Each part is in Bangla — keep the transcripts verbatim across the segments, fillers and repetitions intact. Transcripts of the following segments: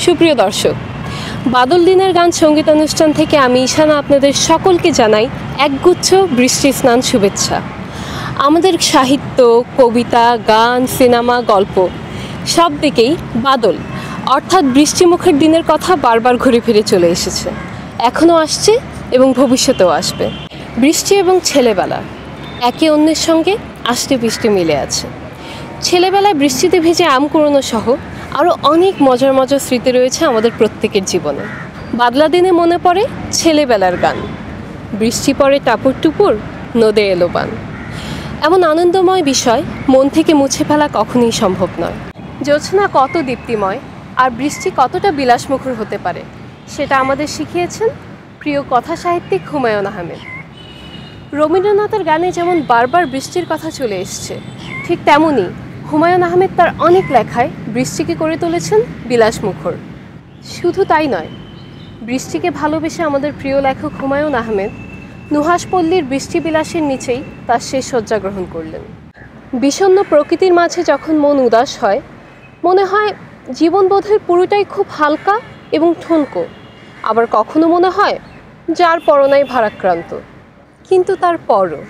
সুপ্রিয় দর্শক, বাদল দিনের গান সঙ্গীতানুষ্ঠান থেকে আমি ঈশানা আপনাদের সকলকে জানাই একগুচ্ছ বৃষ্টি স্নান শুভেচ্ছা। আমাদের সাহিত্য, কবিতা, গান, সিনেমা, গল্প সব দিকেই বাদল অর্থাৎ বৃষ্টিমুখের দিনের কথা বারবার ঘুরে ফিরে চলে এসেছে, এখনও আসছে এবং ভবিষ্যতেও আসবে। বৃষ্টি এবং ছেলেবেলা একে অন্যের সঙ্গে আষ্টে পৃষ্ঠে মিলে আছে। ছেলেবেলায় বৃষ্টিতে ভেজে আম কুড়োনো সহ আরও অনেক মজার মজার স্মৃতি রয়েছে আমাদের প্রত্যেকের জীবনে। বাদলা দিনে মনে পড়ে ছেলেবেলার গান, বৃষ্টি পড়ে টাপুর টুপুর, নদে এলো বান। এমন আনন্দময় বিষয় মন থেকে মুছে ফেলা কখনোই সম্ভব নয়। জ্যোৎস্না কত দীপ্তিময় আর বৃষ্টি কতটা বিলাসমুখর হতে পারে সেটা আমাদের শিখিয়েছেন প্রিয় কথা সাহিত্যিক হুমায়ুন আহমেদ। রবীন্দ্রনাথের গানে যেমন বারবার বৃষ্টির কথা চলে এসছে, ঠিক তেমনই হুমায়ুন আহমেদ তার অনেক লেখায় বৃষ্টিকে করে তুলেছেন বিলাসমুখর। শুধু তাই নয়, বৃষ্টিকে ভালোবেসে আমাদের প্রিয় লেখক হুমায়ুন আহমেদ নুহাসপল্লীর বৃষ্টিবিলাসের নিচেই তার শেষ শয্যা গ্রহণ করলেন। বিষণ্ণ প্রকৃতির মাঝে যখন মন উদাস হয়, মনে হয় জীবন বোধের পুরোটাই খুব হালকা এবং ঠুনকো। আবার কখনো মনে হয় যার পরনাই ভারাক্রান্ত, কিন্তু তার পরও।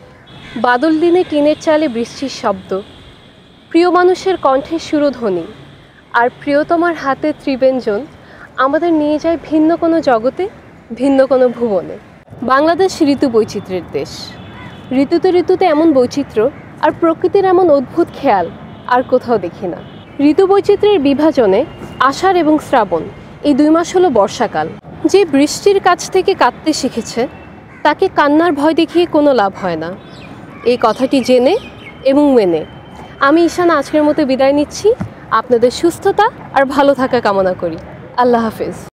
বাদল দিনে টিনের চালে বৃষ্টির শব্দ, প্রিয় মানুষের কণ্ঠের সুরধ্বনি আর প্রিয়তমার হাতে ত্রিব্যঞ্জন আমাদের নিয়ে যায় ভিন্ন কোনো জগতে, ভিন্ন কোনো ভুবনে। বাংলাদেশ ঋতু বৈচিত্র্যের দেশ। ঋতুতে ঋতুতে এমন বৈচিত্র্য আর প্রকৃতির এমন অদ্ভুত খেয়াল আর কোথাও দেখি না। ঋতু বৈচিত্র্যের বিভাজনে আষাঢ় এবং শ্রাবণ এই দুই মাস হলো বর্ষাকাল। যে বৃষ্টির কাছ থেকে কাঁদতে শিখেছে তাকে কান্নার ভয় দেখিয়ে কোনো লাভ হয় না, এই কথাটি জেনে এবং মেনে আমি ঈশানা আজকের মতো বিদায় নিচ্ছি। আপনাদের সুস্থতা আর ভালো থাকা কামনা করি। আল্লাহ হাফেজ।